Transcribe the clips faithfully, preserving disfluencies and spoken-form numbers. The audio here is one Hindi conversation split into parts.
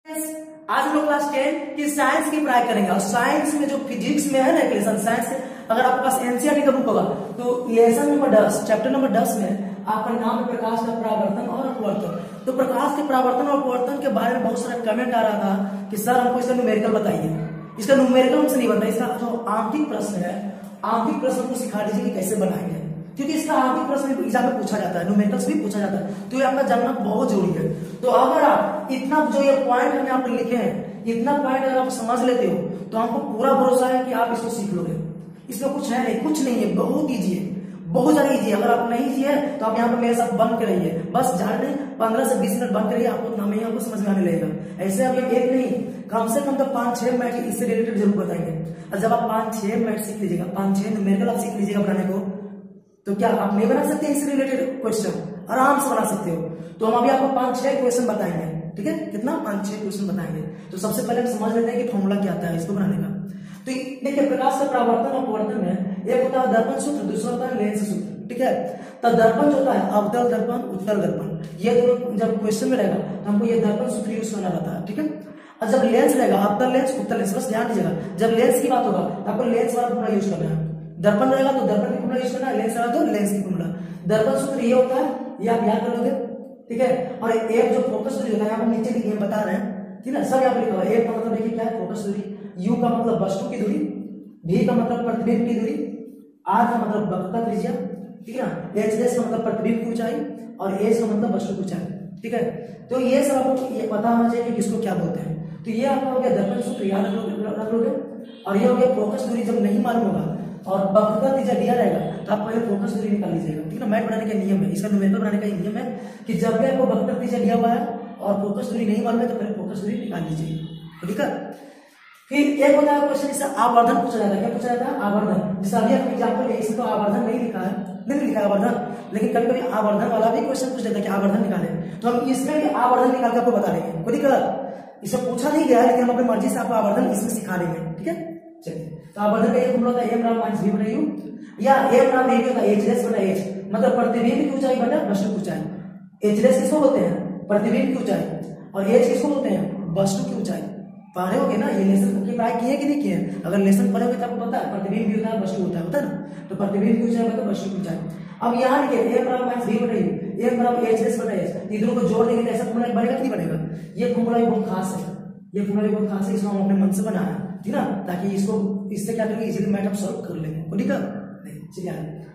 आज हम लोग क्लास टेन की साइंस की पढ़ाई करेंगे और साइंस में जो फिजिक्स में है ना लेसन साइंस से अगर आपके पास एनसीईआरटी का बुक होगा तो लेसन नंबर दस चैप्टर नंबर दस में आपका नाम है प्रकाश का परावर्तन और अपवर्तन। तो प्रकाश के परावर्तन और अपवर्तन के बारे में बहुत सारा कमेंट आ रहा था कि सर हमको इसका न्यूमेरिकल बताइए। इसका न्यूमेरिकल हमसे नहीं बनता, इसका जो आंतरिक प्रश्न है आंतरिक प्रश्न को सिखा दीजिए कि कैसे बनाएंगे, क्योंकि इसका आंतरिक प्रश्न एग्जाम में पूछा जाता है, न्यूमेरिकल्स भी पूछा जाता है, तो ये आपका जानना बहुत जरूरी है। तो अगर आप इतना जो ये पॉइंट हम यहाँ पर लिखे हैं इतना पॉइंट अगर आप समझ लेते हो तो हमको पूरा भरोसा है कि आप इसको सीख लोगे। इसमें कुछ है नहीं, कुछ नहीं है, बहुत ईजी है, बहुत ज्यादा ईजी है। अगर आप नहीं ईजी है तो आप यहाँ पर मेरे साथ बन के रहिए, बस जाने पंद्रह से बीस मिनट बन के रहिए, आपको नाम ही आपको समझ में आने लगेगा। ऐसे आप एक नहीं कम से कम तो पांच छह मिनट इससे रिलेटेड जरूर बताएंगे। और जब आप पांच छह मिनट सीख लीजिएगा, पांच छह न्यूमेरिकल आप सीख लीजिएगा बनाने को, तो क्या आप नहीं बना सकते इससे रिलेटेड क्वेश्चन? आराम से बना सकते हो। तो हम अभी आपको पांच छह क्वेश्चन बताएंगे, ठीक है? कितना? पांच छह क्वेश्चन बताएंगे। तो सबसे पहले हम समझ लेते हैं कि फॉर्मूला क्या आता है इसको बनाने का। तो देखिए प्रकाश का परावर्तन और अपवर्तन में एक होता है दर्पण सूत्र, दूसरा होता है लेंस सूत्र, ठीक है? तो दर्पण जो होता है अवतल दर्पण उत्तल दर्पण, ये दोनों जब क्वेश्चन में रहेगा तो हमको ये दर्पण सूत्र यूज करना रहता है, ठीक है? और जब लेंस रहेगा अवतल लेंस उत्तल लेंस, बस ध्यान दीजिएगा जब लेंस की बात होगा तो आपको लेंस वाला फॉर्मूला यूज करना है। दर्पण रहेगा तो दर्पण की फॉर्मूला यूज करना है, लेंस रहेगा तो लेंस की फॉर्मूला। दर्पण सूत्र ये होता है, ये आप याद कर लोगे, ठीक है? और एक जो फोकस दूरी होता है यहाँ पर नीचे लिखे बता रहे हैं, ठीक है? सब यहाँ पर लिखा हुआ है। ए का मतलब देखिए क्या है, फोकस दूरी। यू का मतलब वस्तु की दूरी, भी का मतलब प्रतिबिंब की दूरी, आर का मतलब वक्रता त्रिज्या, ठीक है ना? एच एस का मतलब प्रतिबिंब की ऊंचाई और एच का मतलब वस्तु की ऊंचाई, ठीक है? तो ये सब आपको ये पता होना चाहिए कि किसको क्या बोलते हैं। तो ये आपका हो गया दर्पण सूत्र, याद रख लोगे। और ये हो गया फोकस दूरी, जब नहीं मालूम होगा और वक्रता त्रिज्या दिया रहेगा तो आप पहले फोकस दूरी निकाल लीजिएगा, ठीक है? मैथ बनाने का नियम है, इसका न्यूमेरिकल बनाने का नियम है कि जब भी आपको वक्रता त्रिज्या दिया हुआ है और फोकस दूरी नहीं मालूम है तो पहले फोकस दूरी निकाल लीजिए, ठीक है? फिर एक होता है क्वेश्चन इससे आवर्धन पूछा जाता है। क्या पूछा जाता है? आवर्धन। जैसे अभी आपको एग्जांपल है, इसमें तो आवर्धन नहीं लिखा है, नहीं लिखा है आवर्धन, लेकिन कभी कभी आवर्धन वाला भी क्वेश्चन पूछ लेता है कि आवर्धन निकाले, तो हम इसमें भी आवर्धन निकाल के आपको बता देंगे, कोई दिक्कत? इसे पूछा नहीं गया है लेकिन हम अपनी मर्जी से आपको आवर्धन इसमें सिखा देंगे, ठीक है? चलिए, तो आवर्धन का एक फॉर्मूला होता है एम बराबर माइनस वी बटा यू, या एम बराबर ये होता है एच एस बटा एच, मतलब प्रतिबिंब की ऊंचाई बटा वस्तु की ऊंचाई। एच एस किसको बोलते हैं? प्रतिबिंब की ऊंचाई, और एच किसको बोलते हैं? वस्तु की ऊंचाई। पढ़े होगे ना ये लेसन की पढ़ाई किए कि नहीं किए? अगर लेसन पढ़े होगे तो आपको पता है प्रतिबिंब भी होता है वस्तु होता है, होता है ना? तो प्रतिबिंब की ऊंचाई मतलब वस्तु की ऊंचाई। अब यहाँ लिखिए एम बराबर माइनस वी बटा यू, एम बराबर एच एस बटा एच, इधरों को जोड़ देंगे तो ऐसा फॉर्मूला बनेगा कि नहीं बनेगा? ये फॉर्मूला भी बहुत खास है, ये फॉर्मूला भी बहुत खास है, इसको हम अपने मन से बनाया है, ठीक ना? ताकि इसको इससे क्या करेंगे, इजीली मैथ हम सॉल्व कर लेंगे, ठीक है? चलिए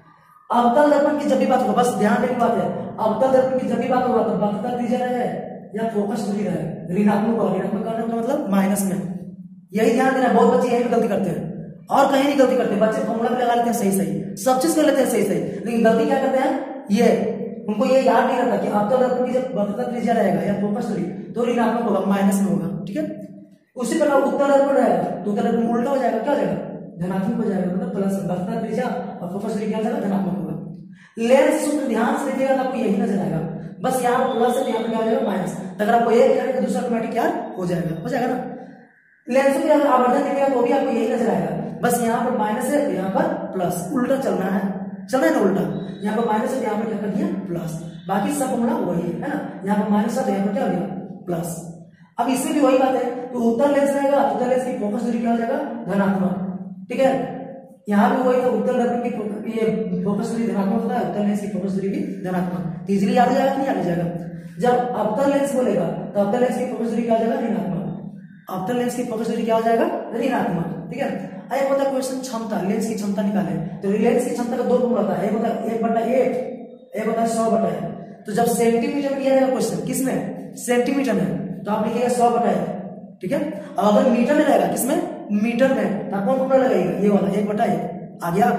अवतल दर्पण की जब भी बात होगा, बस ध्यान देने की बात है, अवतल दर्पण की जब भी बात होगा तो वक्रता त्रिज्या रहे या फोकस दूरी रहे ऋणात्मक होगा, ऋणात्मक करने का मतलब माइनस में, यही ध्यान देना। बहुत बच्चे यही गलती करते हैं और कहीं नहीं गलती करते, बच्चे फॉर्मूला भी लगा लेते हैं सही सही, सब चीज कर लेते हैं सही सही, लेकिन गलती क्या करते हैं, ये उनको ये याद नहीं रहता कि अवतल दर्पण की जब वक्रता त्रिज्या रहेगा या फोकस दूरी तो ऋणात्मक होगा, माइनस में होगा, ठीक है? उसी प्रकार उत्तल दर्पण रहेगा तो उत्तल दर्पण उल्टा हो जाएगा, क्या हो जाएगा? धनात्मक हो जाएगा, मतलब प्लस वक्रता त्रिज्या और फोकस दूरी क्या हो जाएगा? धनात्मक होगा। लेंस सूत्र ध्यान से देखिएगा तो आपको यही नजर आएगा, बस यहाँ पर प्लस है, यहाँ पर क्या हो जाएगा? माइनस। अगर आपको एक करेंगे तो दूसरा ऑटोमेटिक क्या हो जाएगा? हो जाएगा ना? लेंस सूत्र अगर आवर्धन देखेगा तो भी आपको यही नजर आएगा, बस यहाँ पर माइनस है तो यहाँ पर प्लस, उल्टा चलना है, चलना है ना उल्टा, यहाँ पर माइनस है तो यहाँ पर क्या कर दिया? प्लस। बाकी सब फॉर्मूला वही है ना, यहाँ पर माइनस है तो यहाँ पर क्या हो गया? प्लस। अब इसमें भी वही बात है, तो उत्तल लेंस रहेगा, उत्तल लेंस की फोकस दूरी क्या हो जाएगा? धनात्मक, ठीक है? यहाँ भी वही था, उत्तल दर्पण की ये फोकस दूरी धनात्मक होता है, उत्तल लेंस की फोकस दूरी भी धनात्मक। इजीली याद हो जाएगा कि नहीं याद हो जाएगा? जब अवतल लेंस बोलेगा तो अवतल लेंस की फोकस दूरी क्या हो जाएगा? ऋणात्मक। अवतल लेंस की फोकस दूरी क्या हो जाएगा? ऋणात्मक, ठीक है? एक होता है क्वेश्चन क्षमता, लेंस की क्षमता निकाले, तो लेंस की क्षमता का दो फॉर्मूला होता है, एक होता है एक बटा एक, एक होता है सौ बटा एक। तो जब सेंटीमीटर किया जाएगा क्वेश्चन, किसमें? सेंटीमीटर में, तो आप लिखिएगा सौ बटा एक, ठीक है? और अगर मीटर में रहेगा, किसमें? मीटर में, तो आप कौन फॉर्मूला लगाइएगा? ये वाला एक बटा एक आ गया।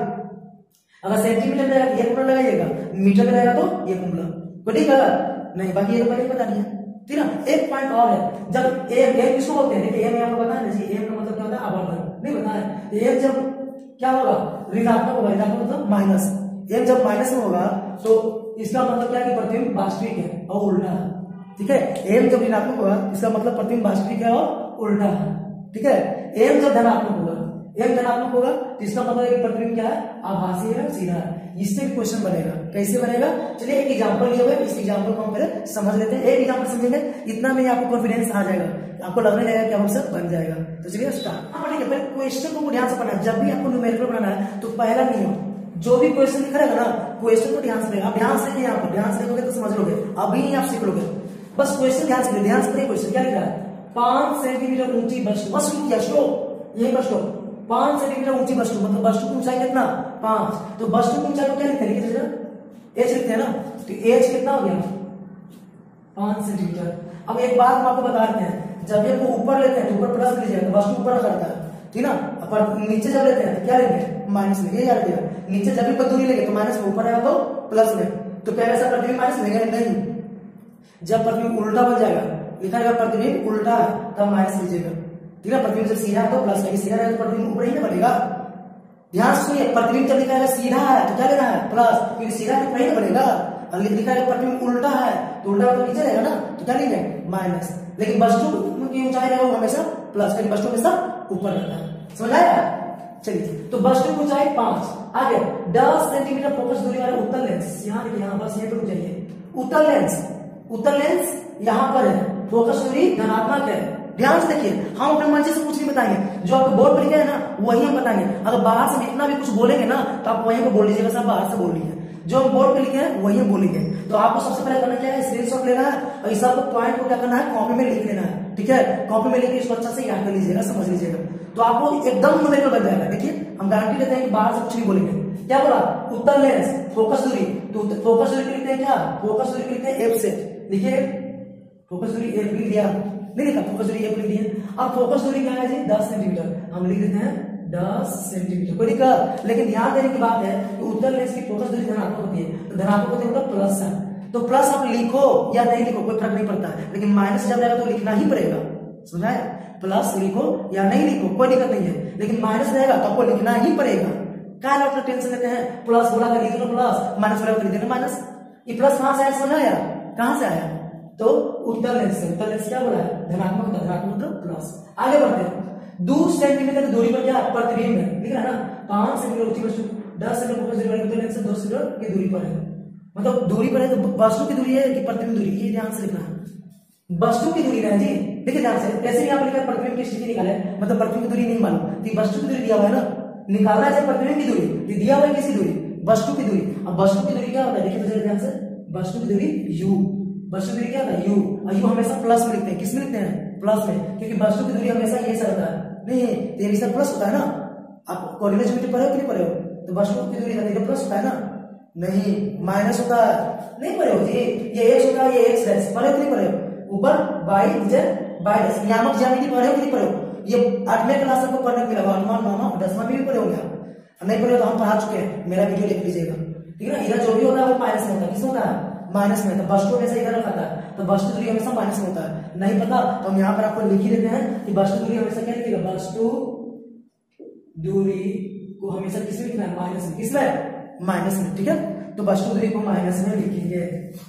अगर सेंटीमीटर में रहेगा तो ये फॉर्मूला लगाइएगा, मीटर में रहेगा तो ये फॉर्मूला, कोई ठीक है? नहीं, बाकी ये तो पहले पता नहीं है, ठीक ना? एक पॉइंट और है, जब एम एम किसको बोलते हैं? देखिए एम यहाँ पर बताया ना, एम का मतलब क्या होता है? आवर्धन, नहीं बताया। एम जब क्या होगा? ऋणात्मक होगा, ऋणात्मक मतलब माइनस। एम जब माइनस में होगा तो इसका मतलब क्या है कि प्रतिबिंब वास्तविक है और उल्टा है, ठीक है? एम जब ऋणात्मक होगा इसका मतलब प्रतिबिंब वास्तविक है और उल्टा है, ठीक है? एम जब धनात्मक होगा, एम धनात्मक होगा तो इसका मतलब है कि प्रतिबिंब क्या है? आभासी है, सीधा है। इससे भी क्वेश्चन बनेगा। कैसे बनेगा, चलिए एक एग्जांपल लिए हुए, इस एग्जांपल को हम पहले समझ लेते हैं। एक एग्जांपल समझेंगे, इतना में आपको कॉन्फिडेंस आ जाएगा, आपको लगने लगेगा कि हम सब बन जाएगा। तो चलिए स्टार्ट। हाँ ठीक है, पहले क्वेश्चन को ध्यान से पढ़ना है। जब भी आपको न्यूमेरिकल बनाना है तो पहला नियम, जो भी क्वेश्चन लिखा रहेगा ना, क्वेश्चन को ध्यान से पढ़ेगा। आप ध्यान से यहाँ पर ध्यान से देखोगे तो समझ लोगे, अभी नहीं आप सीख लोगे। बस क्वेश्चन ध्यान से ध्यान से पढ़िए। क्वेश्चन क्या लिख रहा है, पांच सेंटीमीटर ऊंची वस्तु, बस क्या स्टॉप, यही बस स्टॉप, पांच सेंटीमीटर ऊंची वस्तु, मतलब वस्तु की ऊंचाई कितना, पांच। तो वस्तु की ऊंचाई को क्या लिखते हैं, एच लिखते हैं ना, तो एच कितना हो गया, पांच सेंटीमीटर। अब एक बात हम आपको बताते हैं, जब ये को ऊपर लेते हैं तो ऊपर प्लस लीजिएगा तो वस्तु ऊपर करता है, ठीक ना। पर नीचे जब लेते हैं तो क्या लेंगे, माइनस में, ये याद रखिएगा। नीचे जब भी दूरी लेंगे तो माइनस में, ऊपर आएगा तो प्लस में। तो क्या ऐसा प्रतिबिंब माइनस लेंगे, नहीं। जब प्रतिबिंब उल्टा बन जाएगा, लिखा रहेगा प्रतिबिंब उल्टा है तब माइनस लीजिएगा, ठीक है। प्रतिबिंब जब सीधा है तो प्लस है, सीधा रहेगा तो प्रतिबिंब ऊपर ही ना बढ़ेगा। ध्यान सुनिए, प्रतिबिंब जब लिखा है सीधा है तो क्या लेना है, प्लस, क्योंकि सीधा तो ऊपर ही ना बढ़ेगा। और लिखा है प्रतिबिंब उल्टा है तो उल्टा तो नीचे रहेगा ना, तो क्या लेंगे, माइनस। लेकिन वस्तु की ऊंचाई रहेगा वो हमेशा प्लस, लेकिन वस्तु हमेशा ऊपर रहता है। समझ आया, चलिए। तो वस्तु की ऊंचाई पांच। आगे दस सेंटीमीटर फोकस दूरी वाले उत्तल लेंस, यहाँ देखिए, यहाँ बस ये रुक जाइए। उत्तल लेंस, उत्तल लेंस यहाँ पर है, फोकस दूरी धनात्मक है। ध्यान से देखिए, हम अपने मर्जी से कुछ नहीं बताएंगे, जो आपको बोर्ड पर लिखा है ना वही हम बताएंगे। अगर बाहर से जितना भी कुछ बोलेंगे ना तो आप वहीं पर बोल लीजिएगा, सब बाहर से बोल लीजिए। जो हम बोर्ड पे लिखे हैं वही हम बोलेंगे। तो आपको सबसे पहले करना क्या है, स्क्रीनशॉट लेना है और इस सब पॉइंट को क्या करना है, कॉपी में लिख लेना है, ठीक है। कॉपी में लिख के इसको अच्छा से याद कर लीजिएगा, समझ लीजिएगा, तो आपको एकदम न्यूमेरिकल बन जाएगा। देखिए हम गारंटी देते हैं कि बाहर से कुछ नहीं बोलेंगे। क्या बोला, उत्तल लेंस, फोकस दूरी, तो फोकस दूरी लिखते हैं क्या, फोकस दूरी लिखते हैं एफ से, देखिए फोकस दूरी एफ लिख दिया, नहीं लिखा, फोकस दूरी एफ लिख दिया। अब फोकस दूरी क्या है जी, दस सेंटीमीटर, हम लिख देते हैं दस सेंटीमीटर, कोई दिक्कत। लेकिन ध्यान देने की बात है कि उत्तल लेंस की फोकस दूरी धनात्मक होती है, तो धनात्मक होती है मतलब प्लस है, तो प्लस आप लिखो या नहीं लिखो कोई फर्क नहीं पड़ता है, लेकिन माइनस जब रहेगा तो लिखना ही पड़ेगा। समझा है, प्लस लिखो या नहीं लिखो कोई दिक्कत नहीं है, लेकिन माइनस रहेगा तो आपको लिखना ही पड़ेगा। क्या लोग टेंशन लेते हैं, प्लस बोला कर लिख दो प्लस, माइनस बोला कर लिख देना माइनस। ये प्लस कहां से आया, समझ आया, कहां से आया, तो उत्तल लेंस से। उत्तल लेंस क्या बोला है, धनात्मक, धनात्मक मतलब प्लस। आगे बढ़ते हैं, दो सेंटीमीटर की दूरी पर क्या प्रतिबिंब है, दिख रहा है ना, पांच सेंटीमीटर ऊंची वस्तु दस सेंटीमीटर फोकस दूरी वाली उत्तल लेंस से दो सेंटीमीटर की दूरी पर है, मतलब दूरी पर है तो वस्तु की दूरी है कि प्रतिबिंब दूरी, ये ध्यान से लिखना है, वस्तु की दूरी है जी। देखिए ध्यान से, ऐसे ही यहाँ पर लिखा प्रतिबिंब की स्थिति निकाले, मतलब प्रतिबिंब की दूरी नहीं मालूम, तो वस्तु की दूरी दिया हुआ है ना, निकालना है प्रतिबिंब की दूरी, तो दिया हुआ है किसकी दूरी, वस्तु की दूरी। अब वस्तु की दूरी क्या होता है, देखिए तो ध्यान से, वस्तु की दूरी u, वस्तु की दूरी क्या होता है u, और u हमेशा प्लस में लिखते हैं, किसमें लिखते हैं, प्लस में, क्योंकि वस्तु की दूरी हमेशा ये से रहता है, नहीं तेरी से प्लस होता है ना। आप कोऑर्डिनेट ज्योमेट्री पढ़े हो कि नहीं पढ़े हो, तो वस्तु की दूरी का प्लस होता है ना, नहीं माइनस होता है, नहीं पढ़े हो जी, ये x होता है, ये x डैश पढ़े हो कि नहीं पढ़े हो, ऊपर बाई नीचे बाई डैश, नियामक ज्यामिति पढ़े हो कि नहीं पढ़े हो, ये आठवें क्लास को पढ़ने के लिए आठवां नौवां दसवां में भी पढ़े होंगे आप, नहीं पढ़े तो हम पढ़ा चुके हैं, मेरा वीडियो देख लीजिएगा, ठीक है ना। इधर जो भी होता है वो माइनस में होता है, किस होता है, माइनस में, तो वस्तु हमेशा इधर रखा था, तो वस्तु दूरी हमेशा माइनस में होता है। नहीं पता तो हम यहाँ पर आपको लिख ही देते हैं कि वस्तु दूरी हमेशा क्या लिखेगा, वस्तु दूरी को हमेशा किसमें लिखना है, माइनस में, किसमें, माइनस में, ठीक है। तो वस्तु दूरी को माइनस में लिखेंगे,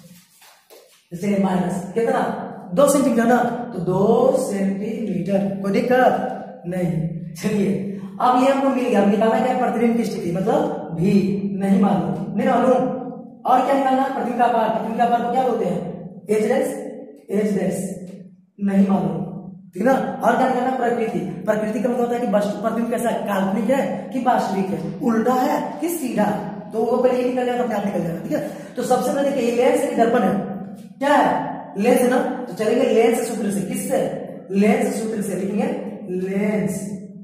जैसे माइनस कितना, दो सेंटीमीटर ना, तो दो सेंटीमीटर, कोई दिक्कत नहीं। चलिए अब ये हमको मिल गया, निकालना क्या, प्रतिबिंब की स्थिति, मतलब भी नहीं मालूम, नहीं मालूम, और क्या निकालना, प्रतिबिंब का आकार, प्रतिबिंब का आकार को क्या बोलते हैं, एच डैश, एच डैश नहीं मालूम, ठीक ना। और क्या निकालना, प्रकृति, प्रकृति का मतलब होता है कि वस्तु प्रतिबिंब कैसा है, काल्पनिक है कि वास्तविक है, उल्टा है कि सीधा, तो वो पहले ये निकल जाएगा, अपने आप निकल जाएगा, ठीक है। तो सबसे पहले देखिए ये लेंस है कि दर्पण है, क्या है, लेंस है ना, तो चलेंगे लेंस सूत्र से, किससे, लेंस सूत्र से लिखेंगे, लेंस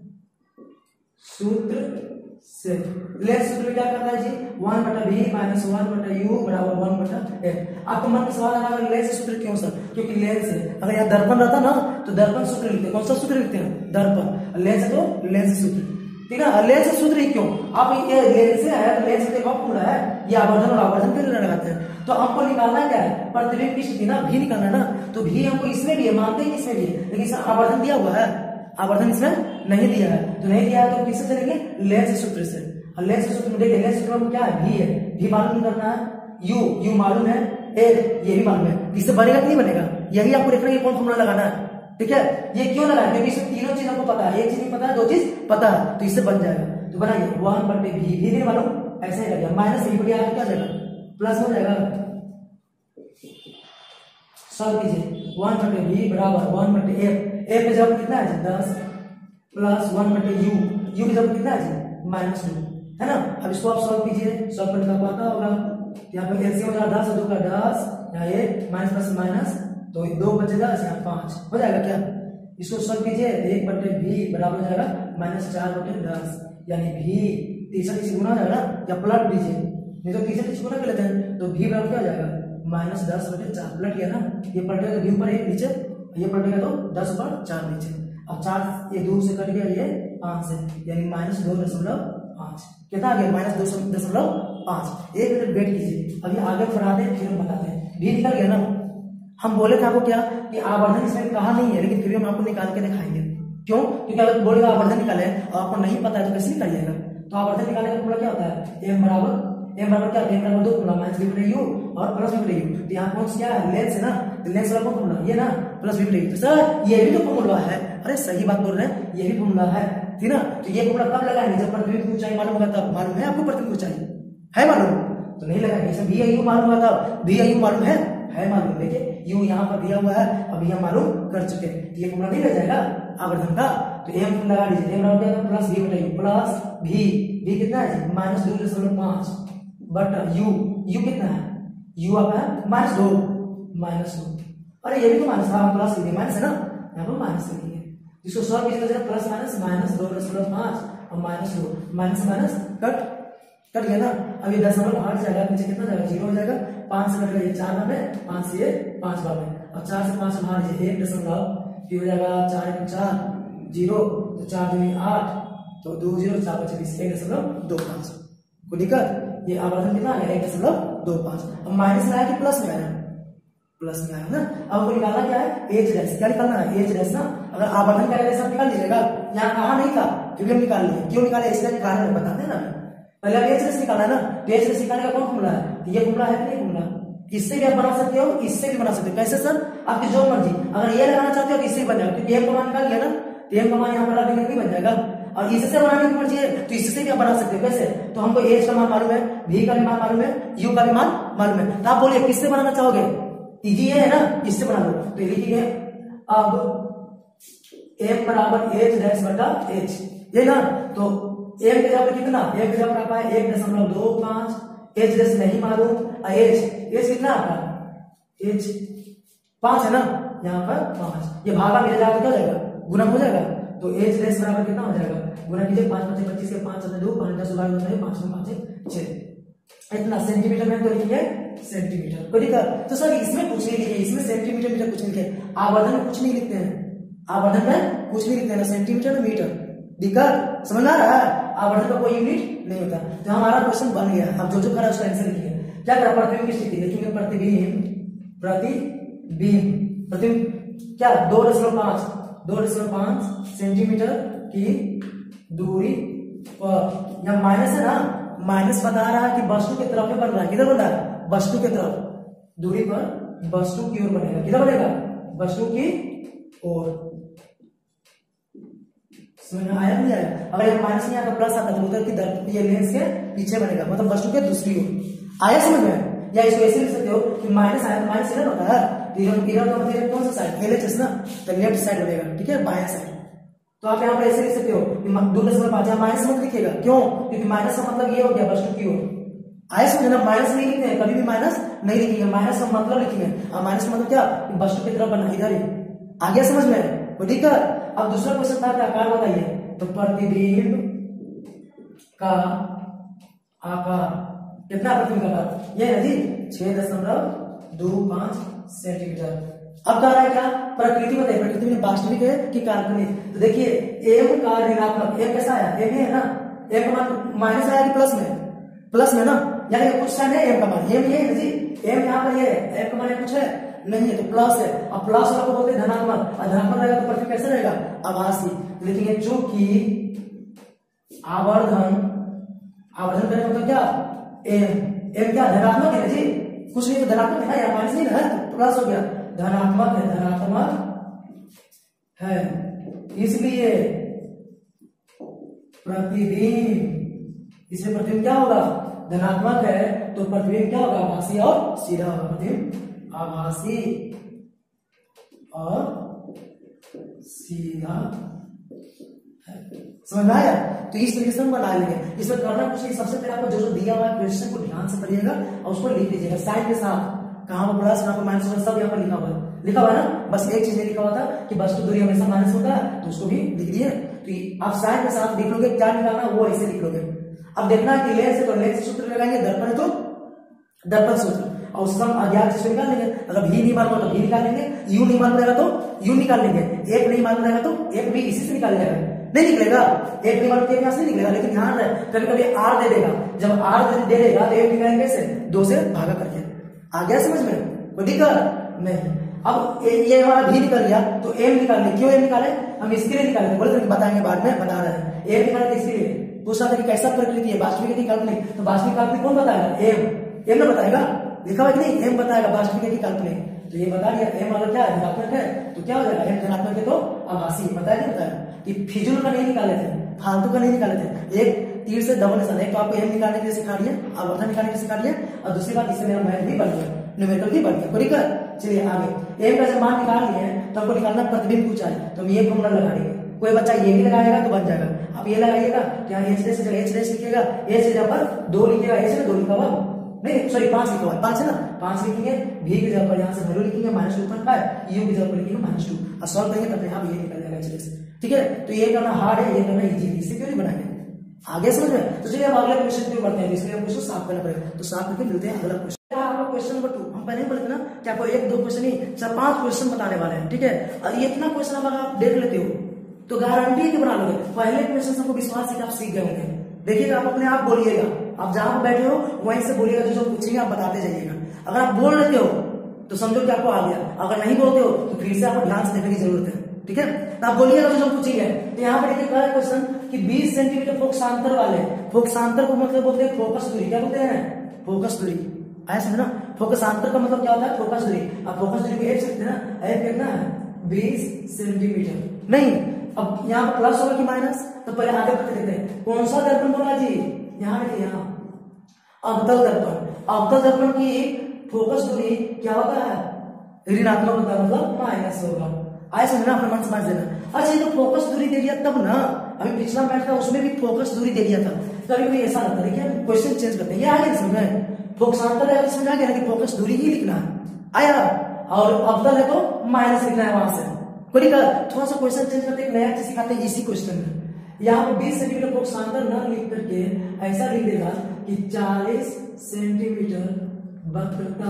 सूत्र से, लेंस सूत्र में क्या करना है जी, वन बटा बी माइनस वन बटा यू बराबर वन बटा एफ। आपको मन में सवाल आ रहा है लेंस सूत्र क्यों सर, क्योंकि लेंस है, अगर यहाँ दर्पण रहता ना तो दर्पण सूत्र लिखते हैं, कौन सा सूत्र लिखते हैं, दर्पण, लेंस है तो लेंस सूत्र, ठीक है। लेंस सूत्र ही क्यों, आप ये लेंस है तो लेंस के वक्त है, ये आवर्धन और आवर्धन के लिए लगाते हैं, तो हमको निकालना क्या है, प्रतिबिंब की स्थिति ना, भी निकालना है ना, तो भी हमको इसमें भी है, मानते हैं इसमें भी है, लेकिन इसमें आवर्धन दिया हुआ है, आवर्धन इसमें नहीं दिया है, तो नहीं दिया है तो किससे चलेंगे, लेंस सूत्र से। और लेंस सूत्र में देखिए, लेंस सूत्र में क्या है, भी है, भी मालूम करना है, यू, यू मालूम है, ए ये भी मालूम है, इससे बनेगा कि नहीं बनेगा, यही आपको देखना है कौन फॉर्मूला लगाना है, ठीक है। ये क्यों लगाया, क्योंकि इसमें तीनों चीज आपको पता है, एक चीज नहीं पता है, दो चीज पता है, तो इससे बन जाएगा, तो बनाइए वन बटे भी, भी नहीं मालूम, ऐसा ही लग गया, माइनस ई बटे आर क्या जाएगा प्लस हो जाएगा। सॉल्व कीजिए, वन बटे बी बराबर वन बटे एफ, एफ की जगह कितना है दस प्लस वन बटे यू, यू की जगह कितना है माइनस टू, है ना। अब इसको आप सॉल्व कीजिए, सॉल्व करने का पता होगा, यहाँ पे एलसीएम हो जाएगा दस दो का दस, यहाँ एक माइनस प्लस माइनस तो दो बचे दस, यहाँ पांच हो जाएगा क्या। इसको सॉल्व कीजिए, एक बटे भी बराबर हो जाएगा माइनस चार बटे दस, यानी भी तीसरा किसी गुना हो जाएगा ना, या पलट दीजिए, नहीं तो तीसरा किसी गुना कर लेते हैं, तो भी बराबर क्या हो जाएगा माइनस दस बटे चार, पलट गया ना, ये पलटेगा तो भी ऊपर एक नीचे, ये पलटेगा तो दस ऊपर चार नीचे। अब चार ये दो से कट गया, ये पांच से, यानी माइनस दो दशमलव पांच, कितना आ गया माइनस दो दशमलव पांच। एक मिनट वेट कीजिए, अभी आगे बढ़ाते हैं फिर हम बताते हैं। भी निकल गया ना, हम बोले थे आपको क्या कि आवर्धन इसमें कहा नहीं है, लेकिन फिर हम आपको निकाल के दिखाएंगे। क्यों? क्योंकि अगर बोलेगा आवर्धन निकाले और आपको नहीं पता है तो कैसे निकालिएगा। तो आवर्धन निकालने का फॉर्मूला क्या होता है, एम बराबर एम बराबर क्या एम बराबर दो फॉर्मूला माइनस बी बटे यू और प्लस बी बटे यू। तो यहाँ कौन क्या है लेंस है ना, तो लेंस वाला फॉर्मूला ये ना प्लस बी बटे यू। तो सर ये भी तो फॉर्मूला है, अरे सही बात बोल रहे हैं, ये भी फॉर्मूला है, ठीक ना। तो ये फॉर्मूला कब लगाएंगे जब प्रतिबिंब की ऊंचाई मालूम होगा तब। मालूम है आपको प्रतिबिंब की ऊंचाई है मालूम, तो नहीं लगाएंगे। इसमें भी यू मालूम होगा तब, भी यू मालूम है है मालूम। देखिए यू यहाँ पर दिया हुआ है, अभी हम मालूम कर चुके हैं, ये फॉर्मूला नहीं रह जाएगा आवर्धन का। तो एम लगा लीजिए, एम बराबर क्या प्लस बी बटे यू, प्लस भी भी कितना है माइनस दो दशमलव पांच बट यू, यू कितना है यू आपका है माइनस दो, माइनस दो, अरे ये भी तो माइनस था, प्लस लिखिए माइनस है ना, यहाँ पर माइनस लिखिए। इसको सॉल्व कीजिएगा प्लस माइनस माइनस दो दशमलव पांच और माइनस दो, माइनस माइनस कट कट गया ना। अब ये दशमलव हट जाएगा, नीचे कितना जाएगा जीरो हो जाएगा, पांच से कट गया चार नब्बे, पांच से पांच बानवे, और चार से पांच बाहर लीजिए एक दशमलव, फिर हो जाएगा चार एक चार जीरो, तो चार दूनी आठ, तो दो जीरो चार बचे बीस, एक दशमलव दो पांच। कोई दिक्कत? ये आवर्धन कितना है एक दशमलव दो पांच। अब माइनस में आया कि प्लस में आया, प्लस में आया ना। अब हमको निकालना क्या है एच डैश, क्या निकालना है एच डैश ना। अगर आवर्धन का एच निकाल लीजिएगा, यहाँ कहा नहीं था क्योंकि हम निकाल लिए, क्यों निकाले एच डैश निकालने में बताते हैं ना, पहले अब एच डैश निकालना है ना। तो एच डैश निकालने का कौन फॉर्मूला है, ये फॉर्मूला है कि नहीं फॉर्मूला, इससे भी आप बना सकते हो, इससे भी बना सकते हो। कैसे सर? आपकी जो मर्जी, अगर ये लगाना चाहते हो तो इससे भी बन जाएगा, क्योंकि एम का मान निकाल लिया ना, तो एम का मान यहाँ पर लगाने नहीं बन जाएगा। और इससे बनाने की मर्जी है तो इससे भी आप बना सकते हो। कैसे? तो हमको एच का मान मालूम है, भी का भी मान मालूम है, यू का भी मान मालूम है, तो आप बोलिए किससे बनाना चाहोगे, इजी है ना, इससे बना लो। तो लिखिए अब एम बराबर एच डैश बटा एच, ये ना। तो एम के जगह कितना, एम के जगह आपका है एक दशमलव दो पांच, एच डैश नहीं मालूम, एच एच कितना आपका एच पांच है ना, यहाँ पर पांच, ये भागा मिल जाएगा क्या हो जाएगा गुना हो जाएगा। तो एच डैश बराबर कितना हो जाएगा, गुना कीजिए पांच पच्चीस पच्चीस के पांच दो पांच दस बारह होता है पांच में पांच छह, इतना सेंटीमीटर में तो लिखिए सेंटीमीटर। कोई दिक्कत? तो सर इसमें कुछ नहीं लिखे, इसमें सेंटीमीटर मीटर कुछ नहीं लिखे, आवर्धन में कुछ नहीं लिखते हैं, आवर्धन में कुछ नहीं लिखते हैं, सेंटीमीटर में मीटर। दिक्कत समझ आ रहा है? आवर्धन का कोई यूनिट नहीं होता। तो हमारा क्वेश्चन बन गया, अब जो जो करा उसका आंसर लिखिए। क्या करा, प्रतिबिंब की स्थिति लिखेंगे, प्रतिबिंब प्रतिबिंब प्रतिबिंब क्या दो दशमलव पांच दो दशमलव पांच सेंटीमीटर की दूरी पर, या माइनस है ना, माइनस बता रहा है कि वस्तु की तरफ में बन रहा है, किधर बन रहा है वस्तु की तरफ, दूरी पर वस्तु की ओर बनेगा, किधर बनेगा वस्तु की ओर। समझ में आया नहीं आया? अगर ये माइनस नहीं आता प्लस आता तो उधर की ये लेंस के पीछे बनेगा, मतलब वस्तु के दूसरी ओर। आया समझ में? या इसको ऐसे लिख सकते हो कि माइनस आया तो माइनस इधर होता है, इधर इधर तो मतलब कौन सा साइड एलएचएस ना, तो लेफ्ट साइड बनेगा, ठीक है बायां साइड। तो आप यहाँ पर ऐसे लिख सकते हो कि दो दशमलव पांच, माइनस मत लिखिएगा, क्यों? क्योंकि माइनस का मतलब ये हो गया वस्तु की ओर। आया समझ ना, माइनस नहीं लिखते हैं कभी भी, माइनस नहीं लिखेंगे, माइनस का मतलब लिखेंगे, और माइनस का मतलब क्या वस्तु की तरफ बनना, इधर ही। आ गया समझ में? कोई दिक्कत? अब दूसरा क्वेश्चन था क्या, आकार बताइए। तो प्रतिबिंब का आकार कितना, प्रतिबिंब का आकार ये है जी छह दशमलव दो पांच सेंटीमीटर। अब कह रहा है क्या, प्रकृति बताइए, प्रकृति में वास्तविक है कि काल्पनिक। तो देखिए एम का ऋणात्मक, एम कैसा आया, एम है ना, एम का मान माइनस आया कि प्लस में, प्लस में ना, यानी कुछ साइन है एम का मान, एम ये है जी, एम यहाँ पर ये है, एम का मान कुछ है नहीं है, तो प्लस है। अब प्लस वाला को बोलते हैं धनात्मक, और धनात्मक रहेगा तो प्रतिबिंब कैसे रहेगा आभासी। लिखेंगे चूंकि आवर्धन, आवर्धन करने मतलब क्या, एम एम क्या धनात्मक है जी, कुछ नहीं तो धनात्मक है, या माइनस नहीं है तो प्लस हो गया, धनात्मक है, धनात्मक है, इसलिए प्रतिबिंब, इसमें प्रतिबिंब क्या होगा धनात्मक है तो प्रतिबिंब क्या होगा, आभासी और सीधा होगा। प्रतिबिंब आभासी और सीधा है। समझ में आया? तो इस तरीके से हम बना लेंगे। इसमें करना कुछ नहीं, सबसे पहले आपको जो जो दिया हुआ है क्वेश्चन को ध्यान से पढ़िएगा और उसको लिख लीजिएगा साइन के साथ। कहाँ पर प्लस, कहाँ पर माइनस होगा, सब यहाँ पर लिखा हुआ है। लिखा हुआ है ना, बस एक चीज नहीं लिखा हुआ था कि वस्तु दूरी हमेशा माइनस होता है, तो उसको भी लिख दिए। तो आप साइन के साथ लिख लोगे, क्या निकालना वो ऐसे लिख लोगे। अब देखना कि लेंस है तो लेंस सूत्र लगाएंगे, दर्पण है तो दर्पण सूत्र, और उसका हम अज्ञात से निकाल लेंगे। अगर भी नहीं मालूम तो भी निकाल लेंगे, यू नहीं मालूम रहेगा तो यू निकाल लेंगे, एक नहीं मालूम रहेगा तो एक भी इसी से निकाल जाएगा। नहीं निकलेगा, एक नहीं मालूम यहाँ से नहीं निकलेगा, लेकिन ध्यान रहे कभी कभी आर दे देगा, जब आर दे देगा तो एक निकालेंगे से दो से भागा करके। आ गया समझ में? कोई दिक्कत नहीं। अब ये हमारा भी निकल गया तो एम निकालने, क्यों एम निकाले, हम इसके लिए निकालेंगे, बोले तो बताएंगे बाद में, बता रहे हैं। एम निकालने इसके लिए पूछा था कि कैसा प्रकृति है, वास्तविक काल्पनिक, तो वास्तविक काल्पनिक कौन बताएगा, एम। एम ना बताएगा, लिखा हुआ कि नहीं, एम बताएगा वास्तविक की काल्पनिक। तो ये बता दिया, एम वाला क्या है, धनात्मक है, तो क्या हो जाएगा, एम धनात्मक है तो आभासी। बताया नहीं बताया कि फिजूल का नहीं निकाले थे, फालतू का नहीं निकाले थे। एक तीर से डबल निशान, एक तो आपको एम निकालने के लिए सिखा दिया, आवर्धन निकालने के लिए सिखा दिया, और दूसरी बात इससे मेरा मैथ भी बन गया, न्यूमेरिकल भी बन गया। कोई दिक्कत? चलिए आगे। एम का जब मान निकाल लिए हैं तो हमको निकालना प्रतिबिंब ऊंचाई, तो हम ये फॉर्मूला लगा देंगे। कोई बच्चा ये भी लगाएगा तो बन जाएगा। आप ये लगाइएगा, क्या एच डे से एच डे लिखिएगा, एच जगह पर दो लिखिएगा, एच ना दो लिखा हुआ नहीं, सॉरी पांच लिखा हुआ, पांच है ना, पांच लिखेंगे। भी की जगह पर यहाँ से वैल्यू लिखेंगे minus two point five, U की जगह पर लिखेंगे माइनस टू, और सॉल्व करेंगे तब यहाँ ये निकल जाएगा एच डे से। ठीक है, तो ये करना हार्ड है, ये करना इजी है, इससे क्यों नहीं बनाएंगे। आगे समझ में? तो चलिए अब अगले क्वेश्चन की ओर बढ़ते हैं, इसलिए हम क्वेश्चन साफ करना पड़ेगा, तो साफ करके मिलते हैं अगला क्वेश्चन। क्वेश्चन नंबर टू, हम पहले ही बोले थे ना कि आपको एक दो क्वेश्चन ही चार पांच क्वेश्चन बताने वाले हैं। ठीक है, और ये इतना क्वेश्चन अगर आप देख लेते हो तो गारंटी है कि बना लोगे। पहले क्वेश्चन हमको विश्वास है कि आप सीख गए होंगे। देखिएगा, आप अपने आप बोलिएगा, आप जहां पर बैठे हो वहीं से बोलिएगा, जो जो पूछेंगे आप बताते जाइएगा। अगर आप बोल लेते हो तो समझो कि आपको आ गया, अगर नहीं बोलते हो तो फिर से आपको ध्यान से देखने की जरूरत है। ठीक है, तो आप बोलिएगा जो जो पूछेंगे। तो यहाँ पर देखिए क्वेश्चन कि बीस सेंटीमीटर फोकसांतर वाले, फोकसांतर को मतलब बोलते हैं फोकस दूरी, क्या बोलते हैं, फोकस दूरी। आया समझना? फोकसांतर का मतलब क्या होता है, फोकस दूरी। अब फोकस दूरी को एफ से लिखते हैं ना, एफ कितना है, बीस सेंटीमीटर। नहीं, अब यहाँ पर प्लस होगा कि माइनस, तो पहले आगे बढ़ते देते हैं। कौन सा दर्पण बोला जी, यहाँ देखिए, यहाँ अवतल दर्पण। अवतल दर्पण की फोकस दूरी क्या होता है, ऋणात्मक होता है, मतलब माइनस होगा। आया समझना? अपना मन समझ देना। अच्छा, ये तो फोकस दूरी दे दिया तब ना, अभी पिछला मैथ था उसमें भी फोकस दूरी दे दिया था, कभी कभी ऐसा लगता है कि क्वेश्चन चेंज करते हैं। ये आगे समझ में, फोकसांतर है समझ आ गया कि फोकस दूरी ही लिखना है, आया, और अवतल है तो माइनस लिखना है वहां से। कोई थोड़ा सा क्वेश्चन चेंज करते हैं, नया चीज सिखाते हैं इसी क्वेश्चन में। यहाँ पे बीस सेंटीमीटर फोकसांतर न लिख करके ऐसा लिख देगा कि चालीस सेंटीमीटर वक्रता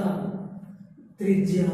त्रिज्या,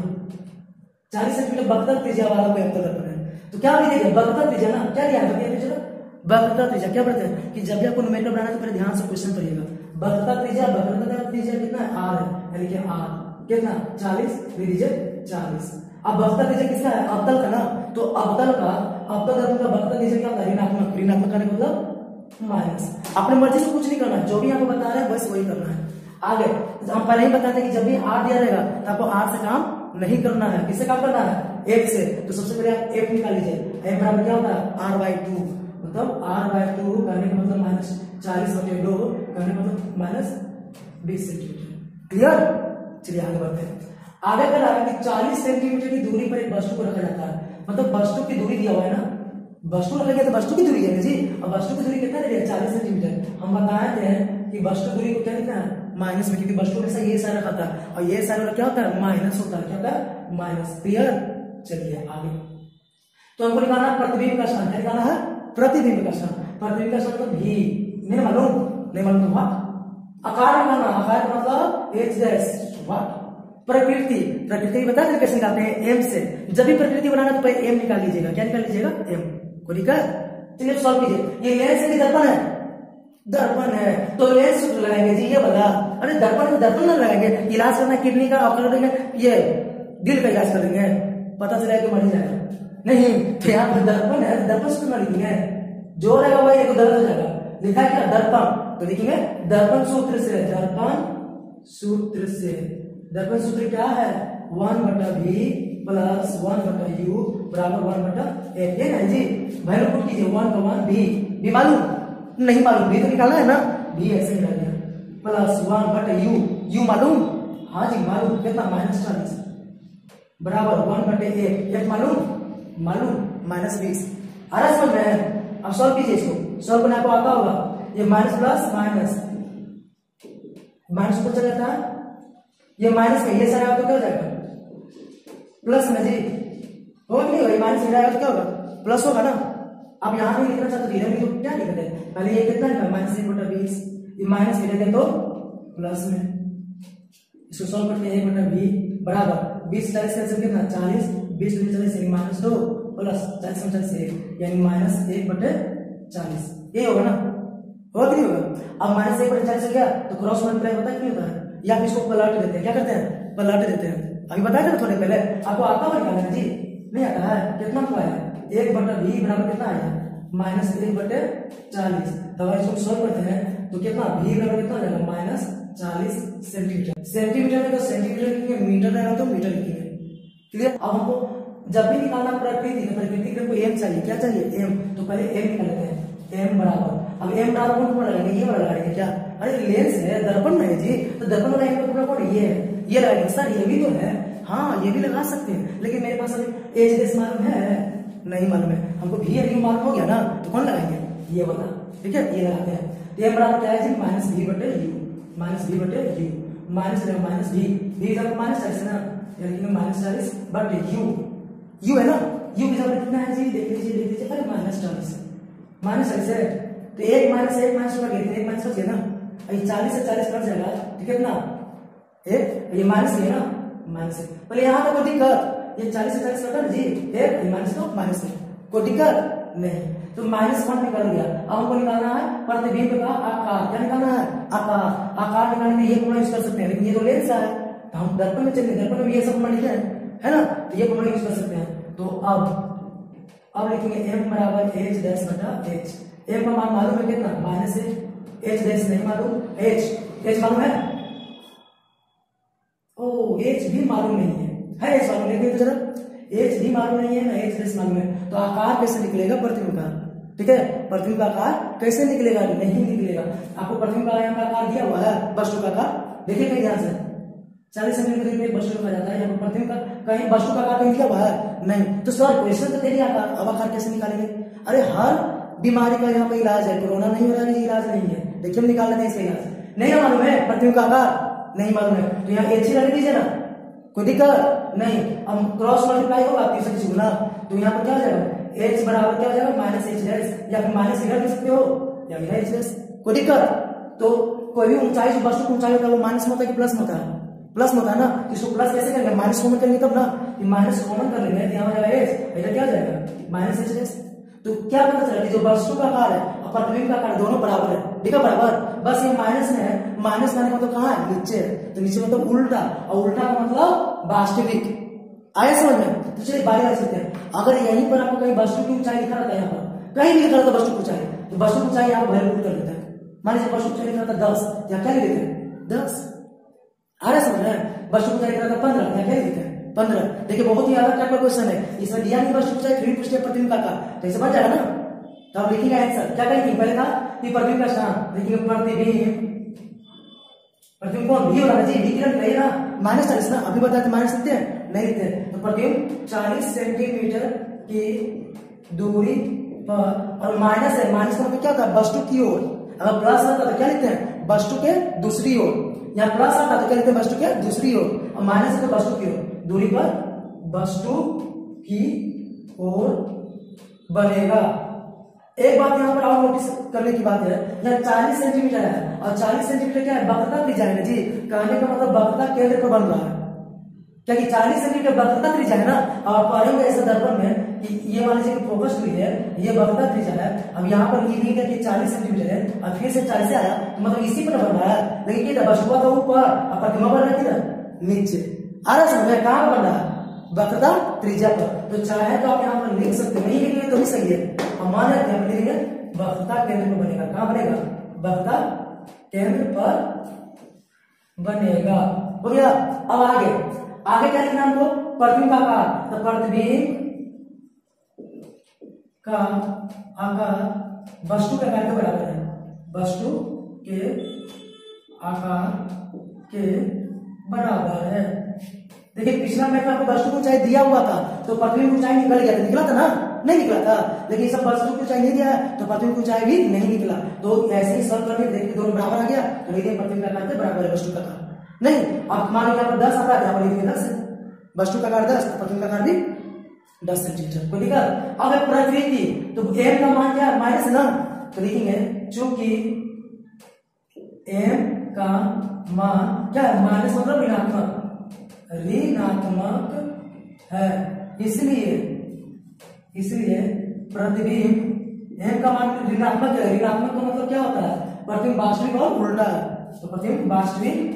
चालीस सेंटीमीटर वक्रता त्रिज्या वाला कोई अवतल दर्पण है, तो क्या लिखेगा, वक्रता त्रिज्या ना, क्या दिया है वक्रता त्रिज्या। क्या पढ़ते हैं कि जब भी आपको न्यूमेरिकल बनाना है तो पहले ध्यान से क्वेश्चन पढ़िएगा। वक्रता त्रिज्या, वक्रता त्रिज्या कितना है, आर है, यानी कि आर कितना, चालीस डिवाइडेड चालीस। अब वक्रता त्रिज्या किसका है, अवतल का ना, तो अवतल का, अवतल दर्पण का वक्रता त्रिज्या क्या होता है, ऋणात्मक। ऋणात्मक का मतलब माइनस। अपने मर्जी से कुछ नहीं करना, जो भी आपको बता रहे हैं बस वही करना है। आगे हम पहले ही बताते हैं कि जब भी आर दिया रहेगा तो आपको आर से काम नहीं करना है, किससे काम करना है, एक से। तो सबसे पहले आप एफ निकाल लीजिए, एफ बराबर क्या होता है, आर बाई टू, मतलब आर बाई टू करने का मतलब माइनस चालीस बटे दो करने का मतलब माइनस बीस सेंटीमीटर। क्लियर? चलिए आगे बढ़ते हैं। आगे कह रहा है कि चालीस सेंटीमीटर की दूरी पर एक वस्तु को रखा जाता है, मतलब वस्तु की दूरी दिया हुआ है ना, वस्तु रखेंगे तो वस्तु की दूरी है जी। अब वस्तु की दूरी कितना दिया, चालीस सेंटीमीटर। हम बताए थे कि वस्तु दूरी को क्या लिखना है, माइनस में, क्योंकि वस्तु में से ये सारा खाता है और ये सारा क्या होता है, माइनस होता है। क्या होता है, माइनस। क्लियर? चलिए आगे। तो हमको निकालना प्रतिबिंब का स्थान, क्या निकालना है, प्रतिबिंब का स्थान। प्रतिबिंब का स्थान मतलब भी नहीं मालूम, नहीं मालूम तो व्हाट। आकार निकालना, आकार का मतलब एच डैश व्हाट। प्रकृति, प्रकृति बता दें कैसे निकालते हैं, एम से। जब भी प्रकृति बनाना तो पहले एम निकाल लीजिएगा। क्या निकाल लीजिएगा, एम को निकाल। चलिए सॉल्व कीजिए। ये लेंस है कि दर्पण है, दर्पण है, तो लेंस लगाएंगे जी, ये वाला। अरे दर्पण में दर्पण ना लगाएंगे, इलाज करना किडनी का, और कर देंगे ये दिल का इलाज कर देंगे, पता चला कि मर जाएगा। नहीं, तो यहाँ पर दर्पण है, दर्पण से ना लिखेंगे, जो रहेगा वही एक दर्द हो जाएगा। लिखा है क्या, दर्पण, तो लिखेंगे दर्पण सूत्र से, दर्पण सूत्र से। दर्पण सूत्र क्या है, वन बटा भी प्लस वन बटा यू बराबर वन बटा एफ। ये ना जी, वैल्यू पुट कीजिए, वन का वन, भी भी मालूम नहीं, मालूम भी तो निकालना है ना, भी ऐसे निकाल दिया। प्लस वन बटे यू, यू मालूम, हाँ जी मालूम, कितना माइनस चालीस बराबर वन बटे एक, एक मालूम मालूम माइनस बीस। आ रहा समझ में? अब सॉल्व कीजिए इसको, सॉल्व करने आपको आता होगा, ये माइनस प्लस माइनस माइनस ऊपर चला जाता है, ये माइनस में ये सारा आपको क्या हो जाएगा प्लस में जी, हो नहीं होगा, ये माइनस में जाएगा तो क्या होगा प्लस होगा ना। अब यहाँ पे लिखना चाहते धीरे में तो क्या लिखते हैं, पहले ये कितना लिखा माइनस एक बटा बीस, ये माइनस में लिखे तो प्लस में, इसको सॉल्व करते हैं एक बटा बी बराबर बीस चालीस का कितना चालीस, बीस में चालीस यानी माइनस दो प्लस चालीस में चालीस एक यानी माइनस एक बटे चालीस, ये होगा ना, होगा कि नहीं होगा। अब माइनस एक बटे चालीस हो गया तो क्रॉस मल्टीप्लाई होता है कि नहीं होता है, या फिर इसको पलट देते हैं, क्या करते हैं पलट देते हैं, अभी बताया था थोड़े पहले आपको, आता हुआ निकालना जी, नहीं आता है, कितना हुआ है एक बटा बी बराबर कितना आया माइनस एक बटे चालीस, तो इसको सॉल्व करते हैं तो कितना भी बराबर कितना हो जाएगा माइनस चालीस सेंटीमीटर, सेंटीमीटर में तो सेंटीमीटर लिखेंगे, मीटर रहेगा तो मीटर लिखेंगे, क्लियर। अब हमको जब भी निकालना प्रकृति प्रकृति के एम चाहिए, क्या चाहिए एम, तो पहले एम निकाल लेते हैं, एम बराबर, अब एम बराबर कौन कौन लगाएंगे, ये वाला लगाएंगे क्या, अरे लेंस है दर्पण में है जी, तो दर्पण वाला एंगल पूरा कौन ये है, ये लगाएंगे सर, ये भी तो है, हाँ ये भी लगा सकते हैं, लेकिन मेरे पास अभी एच देश मालूम है नहीं मालूम है, हमको भी यू मालूम हो गया ना, तो कौन लगाएंगे ये वाला, ठीक है ये लगाते हैं, तो एम बराबर क्या है जी माइनस बी बटे यू, माइनस बी बटे U, minus minus B, B जब माइनस चालीस है ना, यानी माइनस चालीस बटे यू, यू है ना, यू की जगह कितना है जी देख लीजिए देख लीजिए, अरे माइनस चालीस माइनस चालीस है, तो एक माइनस एक माइनस होगा, एक माइनस हो गया ना, अभी चालीस से चालीस कट जाएगा तो कितना एक, ये माइनस है ना माइनस, पहले यहाँ पे कोई दिक्कत, ये चालीस से चालीस कटा जी एक, माइनस तो माइनस है, कोई दिक्कत नहीं, तो माइनस वन निकल गया। अब हमको निकालना है प्रतिबिंब का आकार, क्या निकालना है आकार, आकार निकालने में ये फॉर्मूला यूज कर सकते हैं, लेकिन ये तो लेंस है, तो हम दर्पण में चलेंगे, दर्पण में ये सब फॉर्मूला लिखे हैं है ना, तो ये फॉर्मूला यूज कर सकते हैं। तो अब अब लिखेंगे एम बराबर एच डैश बटा एच, एम का मान मालूम है कितना माइनस एच, एच डैश नहीं मालूम, एच एच मालूम है, ओ एच भी मालूम नहीं है, है एच मालूम नहीं तो जरा, एच भी मालूम नहीं है ना एच डैश मालूम है, तो आकार कैसे निकलेगा प्रतिबिंब का, ठीक है प्रतिबिंब का आकार कैसे निकलेगा, नहीं निकलेगा, आपको प्रतिबिंब का यहाँ का आकार दिया हुआ है वस्तु का आकार, देखिए कहीं ध्यान से चालीस सेंटीमीटर में वस्तु का जाता है, यहाँ पर प्रतिबिंब का कहीं वस्तु का आकार कहीं दिया हुआ है नहीं, तो सर क्वेश्चन तो तेरी आकार, अब आकार कैसे निकालेंगे, अरे हर बीमारी का यहाँ पे इलाज है, कोरोना नहीं हो रहा है इलाज नहीं है, देखिए हम निकाल लेते हैं इसका इलाज, नहीं मालूम है प्रतिबिंब का आकार नहीं मालूम है, तो यहाँ एच ही लगा दीजिए ना, कोई दिक्कत नहीं, हम क्रॉस मल्टीप्लाई होगा तीसरे किसी गुना, तो यहाँ पर क्या हो जाएगा एच बराबर क्या हो जाएगा माइनस एच डैश, या फिर माइनस इधर लिख सकते हो या फिर एच डैश, कोई दिक्कत। तो कोई भी ऊंचाई जो वस्तु की ऊंचाई होता है वो माइनस में होता है कि प्लस में होता है, प्लस में होता है ना, इसको प्लस कैसे करेंगे माइनस कॉमन करेंगे तब ना, माइनस कॉमन कर लेंगे, यहाँ हो जाएगा एच, इधर क्या हो जाएगा माइनस एच डैश, तो क्या पता चला कि जो वस्तु का आकार है और प्रतिबिंब का आकार दोनों बराबर है, ठीक है बराबर, बस ये माइनस में है, माइनस का मतलब कहाँ है नीचे, तो नीचे मतलब उल्टा, और उल्टा का मतलब वास्तविक, आया समझ में। तो चलिए बारी बारी चलते हैं, अगर यहीं पर आपको कहीं वस्तु की ऊंचाई लिखा रहता है, यहाँ पर कहीं भी लिखा रहता है वस्तु की ऊंचाई, तो वस्तु की ऊंचाई यहाँ पर वैल्यू कर देता है, मान लीजिए वस्तु की ऊंचाई लिखा रहता है दस, या क्या लिख देते हैं दस, आ रहा समझ में, वस्तु की ऊंचाई लिखा रहता है पंद्रह, या क्या लिख देते हैं पंद्रह, देखिए बहुत ही अलग टाइप का क्वेश्चन है, इसमें दिया नहीं वस्तु की ऊंचाई फिर पूछते प्रतिबिंब का आकार, तो इसे बन जाएगा ना, तो आप लिखेंगे आंसर, क्या करेंगे पहले था कि प्रतिबिंब का स्थान लिखेंगे प्रतिबिंब, प्रतिबिंब कौन भी वाला जी, विकिरण कहिए ना माइनस चालीस ना, अभी बताते माइनस लिखते हैं नहीं लिखते हैं, तो प्रतिबिंब चालीस सेंटीमीटर की दूरी पर, और माइनस है, माइनस का मतलब क्या होता है वस्तु की ओर, अगर प्लस आता तो क्या लिखते हैं वस्तु के दूसरी ओर, यहाँ प्लस आता तो क्या लिखते हैं वस्तु के दूसरी ओर, और माइनस है तो वस्तु की ओर, दूरी पर वस्तु की ओर बनेगा। एक बात यहाँ पर और नोटिस करने की बात है, यहाँ चालीस सेंटीमीटर है, और चालीस सेंटीमीटर क्या है वक्रता त्रिज्या है ना जी, कहने का मतलब वक्रता केंद्र पर बन रहा है, क्या कि चालीस सेंटीमीटर वक्रता त्रिज्या है ना, आप पढ़ेंगे ऐसे दर्पण में कि ये मान लीजिए फोकस हुई है, ये वक्रता त्रिज्या है, अब यहाँ पर ये भी कि चालीस सेंटीमीटर है, और फिर से चालीस से आया तो मतलब इसी पर बन रहा है, लेकिन क्या वस्तु का ऊपर और प्रतिमा बन रहा है नीचे, आ रहा समझ में कहाँ बन रहा है वक्रता त्रिज्या पर, तो चाहे तो आप यहाँ पर लिख सकते हो, नहीं लिखेंगे तो भी सही है, हम मान लेते हैं लिखेंगे वक्रता केंद्र पर बनेगा, कहाँ बनेगा वक्रता केंद्र पर बनेगा, हो गया। अब आगे आगे क्या लिखना हमको प्रतिबिंब का आकार, तो प्रतिबिंब का आकार वस्तु के आकार के बराबर है, वस्तु के आकार के बराबर है। देखिए पिछला मैथ में आपको वस्तु की ऊंचाई दिया हुआ था तो पृथ्वी की ऊंचाई निकल गया था, निकला था ना, नहीं निकला था। लेकिन सब वस्तु की ऊंचाई नहीं दिया है तो पृथ्वी की ऊंचाई भी नहीं निकला। तो ऐसे ही सॉल्व करके देखिए दोनों बराबर आ गया तो लिखिए पृथ्वी का आकार बराबर है वस्तु का आकार। नहीं अब मान लीजिए यहाँ पर दस आता है, यहाँ पर लिखिए दस है, वस्तु का आकार दस, पृथ्वी का आकार भी दस सेंटीमीटर। कोई दिक्कत? अब है पृथ्वी की, तो एम का मान क्या है? माइनस ना, तो लिखेंगे चूंकि एम का मान क्या है? माइनस मतलब ऋणात्मक, ऋणात्मक है, इसलिए इसलिए प्रतिबिंब एम का मान ऋणात्मक है। ऋणात्मक का मतलब क्या होता है? प्रतिबिंब वास्तविक और उल्टा है। तो प्रतिबिंब वास्तविक,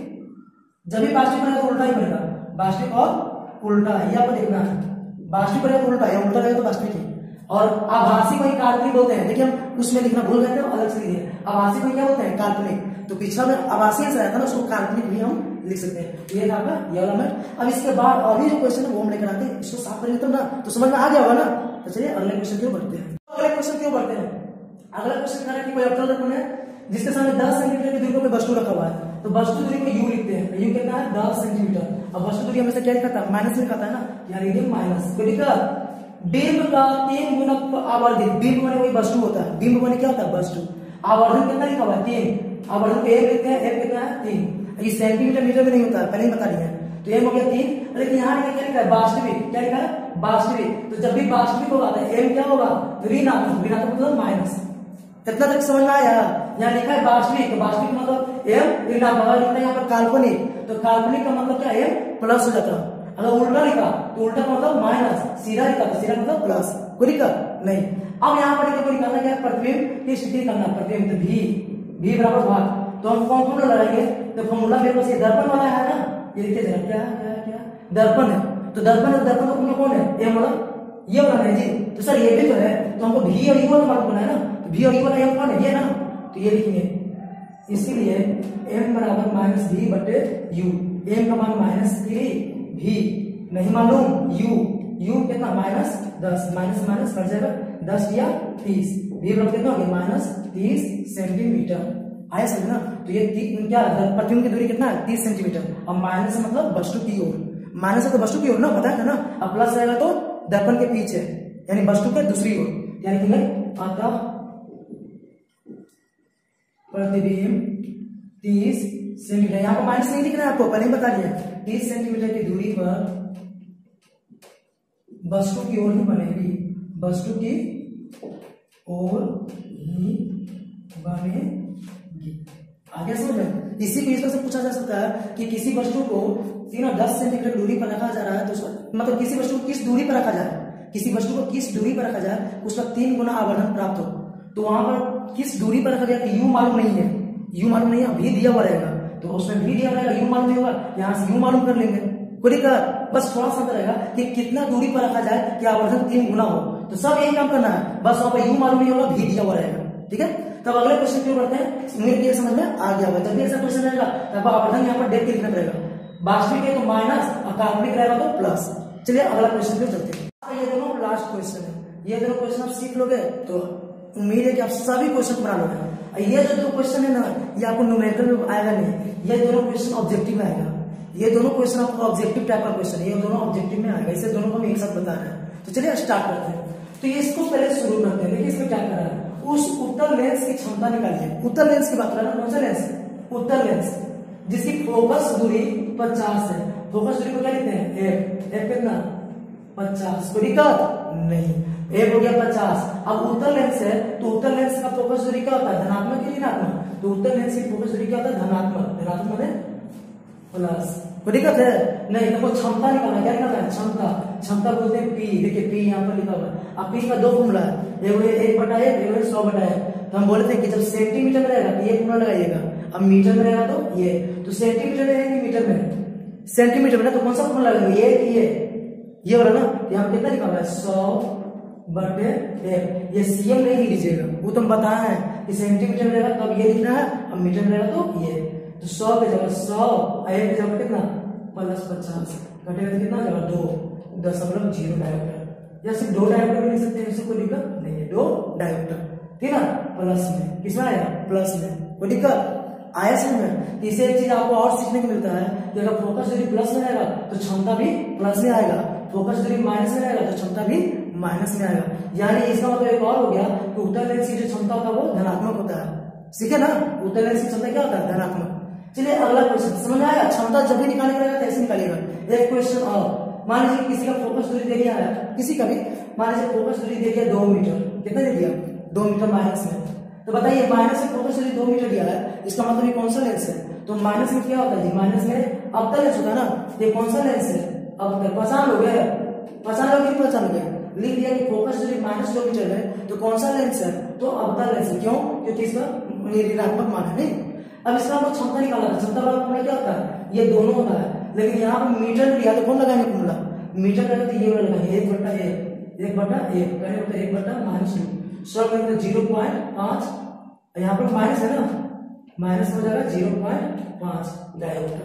जब भी वास्तविक बनेगा तो उल्टा ही बनेगा, वास्तविक और उल्टा है, ये आपको देखना है। वास्तविक बनेगा तो उल्टा है, उल्टा रहेगा तो वास्तविक है। और आभासी को ही काल्पनिक बोलते हैं। देखिए हम उसमें लिखना भूल गए थे, अलग से लिखे। आभासी को क्या बोलते हैं? काल्पनिक। तो पिछला में आभासी से आया था ना, उसको काल्पनिक भी हम लिख सकते हैं। तो ये था आपका ये वाला मैथ। अब इसके बाद और भी जो क्वेश्चन है वो हम लेकर आते हैं, इसको साफ करेंगे तब ना, तो समझ में आ गया होगा ना। तो चलिए अगले क्वेश्चन क्यों बढ़ते हैं। अगले क्वेश्चन क्यों बढ़ते हैं? अगला क्वेश्चन कह रहा है कि कोई अवतल दर्पण है जिसके सामने दस सेंटीमीटर की दूरी पर वस्तु रखा हुआ है। तो वस्तु दूरी को यू लिखते हैं, यू कितना है? दस सेंटीमीटर। अब वस्तु दूरी हमेशा क्या लिखा था? माइनस लिखा था ना, यहाँ लिखिए माइनस। कोई दिक्कत? बिंब का तीन गुना आवर्धित, बिंब माने वही वस्तु होता है, बिंब माने क्या होता है? वस्तु। आवर्धन कितना लिखा हुआ है? तीन। आवर्धन को एम लिखते हैं, एम कितना है? तीन। ये सेंटीमीटर मीटर में नहीं होता है, पहले ही बता दिया है। तो एम हो गया तीन, लेकिन यहाँ क्या लिखा है? वास्तविक। क्या लिखा है? वास्तविक। तो जब भी वास्तविक होगा तो एम क्या होगा? ऋणात्मक। ऋणात्मक मतलब माइनस। कितना तक समझ में आया? यहाँ लिखा है वास्तविक, वास्तविक मतलब एम ऋणात्मक। लिखा है यहाँ पर काल्पनिक, तो काल्पनिक का मतलब क्या? एम प्लस हो जाता है। अगर उल्टा लिखा तो उल्टा का मतलब माइनस, सीधा लिखा तो सीधा मतलब प्लस। कोई दिक्कत नहीं। अब यहाँ पर देखो निकालना क्या है? प्रतिबिंब की स्थिति करना, प्रतिबिंब तो भी भी बराबर भाग। तो हम कौन फॉर्मूला लगाएंगे? तो फॉर्मूला मेरे पास ये दर्पण वाला है ना, ये देखिए जरा क्या क्या क्या दर्पण है। तो दर्पण है, दर्पण का फॉर्मूला कौन है? ये वाला, ये वाला है जी। तो सर ये भी तो है, तो हमको भी और यू वाला मालूम करना है ना, तो भी और यू वाला एम कौन है? ये ना, तो ये लिखेंगे। इसीलिए एम बराबर माइनस भी बटे यू। एम का मान माइनस थ्री, भी नहीं मालूम यू, यू कितना? माइनस दस, माइनस माइनस कट जाएगा, दस या तीस, भी बराबर कितना हो गया? माइनस तीस सेंटीमीटर। आया समझ ना? तो ये क्या प्रतिबिंब की दूरी कितना है? तीस सेंटीमीटर। और माइनस मतलब वस्तु की ओर, माइनस है तो वस्तु की ओर ना, पता है ना। अब प्लस रहेगा तो दर्पण के पीछे, यानी वस्तु के दूसरी ओर, यानी कि अतः प्रतिबिंब तीस सेंटीमीटर। यहाँ पर माइनस नहीं लिखना है आपको, पहले ही बता दिया। तीस सेंटीमीटर की दूरी पर वस्तु की ओर ही बनेगी, वस्तु की ओर ही बनेगी। आगे समझ में? इसी को इस तरह से पूछा जा सकता है कि किसी वस्तु को तीन और दस सेंटीमीटर दूरी पर रखा जा रहा है, तो मतलब किसी वस्तु को किस दूरी पर रखा जाए, किसी वस्तु को किस दूरी पर रखा जाए उसका तीन गुना आवर्धन प्राप्त हो। तो वहां पर किस दूरी पर रखा गया कि यू मालूम नहीं है, यू मालूम नहीं है, भी दिया हुआ रहेगा, तो उसमें भी दिया रहेगा, यू मालूम नहीं होगा, यहाँ से यू मालूम कर लेंगे। कोई दिक्कत? बस थोड़ा सा रहेगा कि कितना दूरी पर रखा जाए कि आवर्धन तीन गुना हो। तो सब यही काम करना है, बस वहां पर यू मालूम नहीं होगा, भी दिया हुआ रहेगा। ठीक है, तब अगले क्वेश्चन क्यों करते हैं? मेरे ये समझ में आ गया होगा। जब भी ऐसा क्वेश्चन रहेगा तब आवर्धन यहाँ पर देख के लिखना पड़ेगा। वास्तविक है तो माइनस और काल्पनिक रहेगा तो प्लस। चलिए अगला क्वेश्चन पे चलते हैं। ये दोनों लास्ट क्वेश्चन है, ये दोनों क्वेश्चन आप सीख लोगे तो उम्मीद है कि आप सभी क्वेश्चन बना लोगे। ये जो दो क्वेश्चन है ना, ये आपको न्यूमेरिकल में आएगा नहीं, ये दोनों क्वेश्चन ऑब्जेक्टिव में आएगा। ये दोनों क्वेश्चन आपको ऑब्जेक्टिव टाइप का क्वेश्चन है, ये दोनों ऑब्जेक्टिव में आएगा। इसे दोनों को हम एक साथ बता रहे हैं। तो चलिए स्टार्ट करते हैं। तो ये इसको पहले शुरू करते हैं। देखिए इसमें क्या कर रहा है, उस उत्तल लेंस की क्षमता निकालिए। उत्तल लेंस की बात कर रहा है, कौन सा लेंस? उत्तल लेंस, जिसकी फोकस दूरी पचास है। फोकस दूरी को क्या लिखते हैं? एफ। एफ कितना? पचास। कोई दिक्कत नहीं, एफ हो गया पचास। अब उत्तल लेंस है तो उत्तल लेंस का फोकस दूरी क्या होता है? धनात्मक या ऋणात्मक? तो उत्तल लेंस की फोकस दूरी क्या होता है? धनात्मक। धनात्मक है प्लस। कोई दिक्कत है? नहीं। तो क्षमता निकालना, क्या निकालना है? क्षमता। क्षमता बोलते हैं पी। देखिए पी यहाँ पर लिखा हुआ है। अब पी का दो फॉर्मूला है, एक एक बटा एक, एक सौ बटा एक। तो हम बोलते हैं कि जब सेंटीमीटर में रहेगा तो ये फॉर्मूला लगाइएगा, अब मीटर में रहेगा तो ये। तो सेंटीमीटर में है कि मीटर में? सेंटीमीटर में ना, तो कौन सा फॉर्मूला लगाएंगे? ये ये ये वाला ना। यहाँ कितना लिखा हुआ है? सौ बटे एक। ये सीएम नहीं लिख लीजिएगा, वो तुम बताए हैं कि सेंटीमीटर में रहेगा तब ये लिखना है, अब मीटर में रहेगा तो ये। तो सौ के जगह सौ, एक की जगह कितना? प्लस पचास, घटेगा कितना जगह? दो, दशमलव जीरो डायोमीटर। या सिर्फ दो डायोमीटर भी लिख सकते हैं, इससे कोई दिक्कत नहीं है। दो डायोमीटर, ठीक है ना? प्लस में, किसमें आएगा? प्लस में। कोई दिक्कत आया समझ में। इसे एक चीज आपको और सीखने को मिलता है कि अगर फोकस दूरी प्लस में रहेगा तो क्षमता भी प्लस में आएगा, फोकस दूरी माइनस में रहेगा तो क्षमता भी माइनस में आएगा। यानी इसका मतलब एक और हो गया कि उत्तल लेंस की जो क्षमता होता है वो धनात्मक होता है। सीखे ना, उत्तल लेंस की क्षमता क्या होता है? धनात्मक। चलिए अगला क्वेश्चन समझ में आया। क्षमता जब भी निकालने रहेगा तो ऐसे निकालेगा। एक क्वेश्चन और, मान लीजिए किसी का फोकस दूरी दे दिया है, किसी का भी मान लीजिए फोकस दूरी दे दिया दो मीटर, कितना दे दिया? दो मीटर माइनस में। तो बताइए माइनस में फोकस दूरी दो मीटर दिया है, इसका मतलब ये कौन सा लेंस है? तो माइनस में क्या होता है जी? माइनस में अवतल लेंस होता है ना। ये कौन सा लेंस है? अवतल। पहचान लोगे? पहचान लोगे? क्यों पहचान लोगे? लिख दिया कि फोकस दूरी माइनस दो मीटर है तो कौन सा लेंस है? तो अवतल लेंस है। क्यों? क्योंकि इसका ऋणात्मक मान है। नहीं, अब इसका हम क्षमता निकाला था। क्षमता वाला फॉर्मूला क्या होता है? ये दोनों होता है, लेकिन यहाँ पे मीटर दिया तो कौन लगाएंगे फॉर्मूला? मीटर का तो ये वाला लगाएंगे, एक बटा एक, एक बटा एक करें तो एक बटा माइनस टू, सब करेंगे जीरो पॉइंट पांच, यहाँ पर माइनस है ना, माइनस हो जाएगा जीरो पॉइंट पांच डायोमीटर।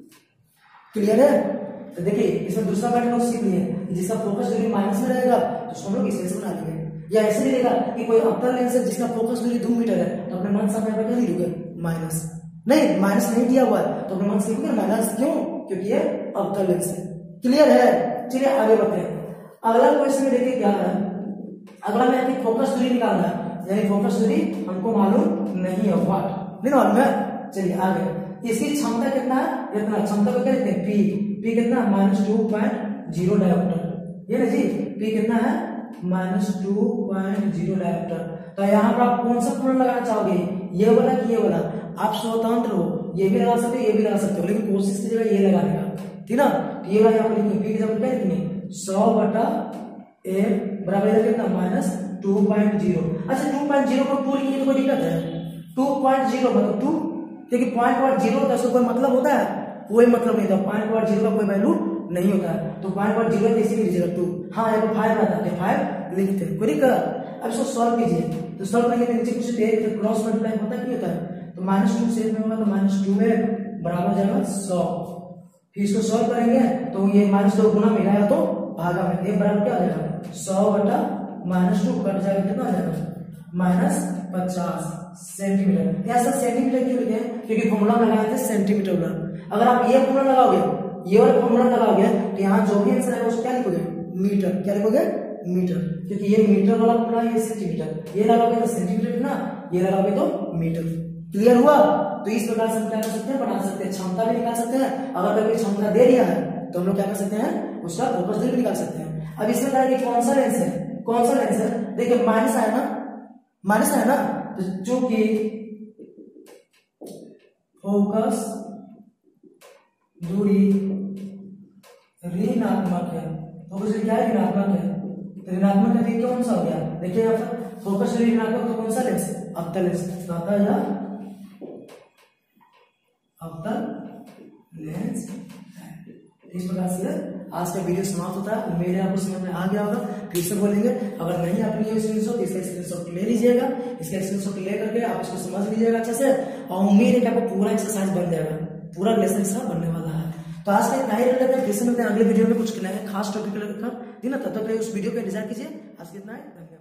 क्लियर है? तो देखिए इसमें दूसरा पैटर्न लोग सीख लिए, जिसका फोकस दूरी माइनस में रहेगा तो हम लोग इसे बना देंगे। या ऐसे भी रहेगा कि कोई अवतल लेंस है जिसका फोकस दूरी दो मीटर है तो अपने मन से क्या लिखोगे? माइनस। नहीं, माइनस नहीं दिया हुआ है तो अपने मन से लिखोगे माइनस। क्यों? क्योंकि ये अवतल लेंस है। क्लियर है? चलिए आगे बढ़ते हैं। अगला क्वेश्चन में देखिए क्या है। अगला में आपकी फोकस दूरी निकालना है, यानी फोकस दूरी हमको मालूम नहीं है, व्हाट नहीं मालूम है। चलिए आगे, इसकी क्षमता कितना है? इतना। क्षमता को क्या लिखते हैं? पी। पी कितना? Minus two point zero dioptre. ये ना जी, पी कितना है? Minus two point zero dioptre. तो यहाँ पर आप कौन सा फॉर्मूला लगाना चाहोगे? ये वाला कि ये वाला? आप स्वतंत्र हो, ये भी लगा सकते हो, ये भी लगा सकते हो, लेकिन कोशिश कीजिएगा ये लगाने का, ठीक ना। तो ये वाला यहाँ पर लिखेंगे, पी की जगह क्या लिखेंगे? सौ बटा एक बराबर कितना? Minus two point zero. अच्छा, टू पॉइंट जीरो को टू लिखिए तो कोई दिक्कत है? टू पॉइंट जीरो मतलब टू, क्योंकि पॉइंट पॉइंट जीरो होता है, उसका कोई मतलब होता है? कोई मतलब नहीं था। पॉइंट पॉइंट जीरो का कोई वैल्यू नहीं होता है, तो पॉइंट पॉइंट जीरो इसी में लीजिएगा टू। हाँ, यहाँ पर फाइव आता है, फाइव लिखते हैं, कोई दिक्कत? अब इसको सॉल्व कीजिए, तो सॉल्व करने के नीचे कुछ तो क्रॉस मल्टीप्लाई होता है, नहीं होता है? तो माइनस टू सेट में होगा तो माइनस टू में बराबर हो जाएगा सौ। फिर इसको सॉल्व करेंगे तो ये माइनस दो गुना में आया तो भागा में, ये बराबर क्या हो जाएगा? सौ बटा माइनस टू कट जाएगा, कितना हो जाएगा? माइनस पचास सेंटीमीटर। ऐसा सेंटीमीटर क्यों लिखे? क्योंकि फॉर्मूला लगाए थे सेंटीमीटर वाला। अगर आप ये फॉर्मूला लगाओगे, ये वाला फॉर्मूला लगाओगे तो यहाँ जो भी आंसर आएगा उसको क्या लिखोगे? मीटर। क्या लिखोगे? मीटर, क्योंकि ये मीटर वाला फॉर्मूला, ये सेंटीमीटर। ये लगाओगे तो सेंटीमीटर ना, ये लगाओगे तो मीटर। क्लियर हुआ? तो इस प्रकार से हम क्या कर सकते हैं? बना सकते हैं, क्षमता भी निकाल सकते हैं। अगर कोई क्षमता दे दिया है तो हम लोग क्या कर सकते हैं? उसका फोकस दूरी भी निकाल सकते हैं। अब इसमें क्या है कि कौन सा लेंस है? कौन सा लेंस है? देखिए माइनस आया ना, माइनस आया ना, तो जो कि फोकस दूरी ऋणात्मक है, फोकस दूरी क्या है? ऋणात्मक है। तो ऋणात्मक का देखिए कौन सा हो गया? देखिए यहाँ पर फोकस दूरी ऋणात्मक तो कौन सा लेंस? अवतल लेंस। अवतल या अवतल लेंस है। इस प्रकार से आज का वीडियो समाप्त होता है। उम्मीद है आपको समझ में आ गया होगा। फिर से बोलेंगे, अगर नहीं आप लिए स्क्रीनशॉट, इसका स्क्रीनशॉट ले लीजिएगा। इसका स्क्रीनशॉट ले करके आप इसको समझ लीजिएगा अच्छे से, और उम्मीद है कि आपको पूरा एक्सरसाइज बन जाएगा, पूरा लेसन इसका बनने वाला है। तो आज का इतना ही रहता है। फिर से मिलते हैं अगले वीडियो में कुछ नए खास टॉपिक लेकर, दिन तब तक उस वीडियो को डिजाइन कीजिए। आज कितना है, धन्यवाद।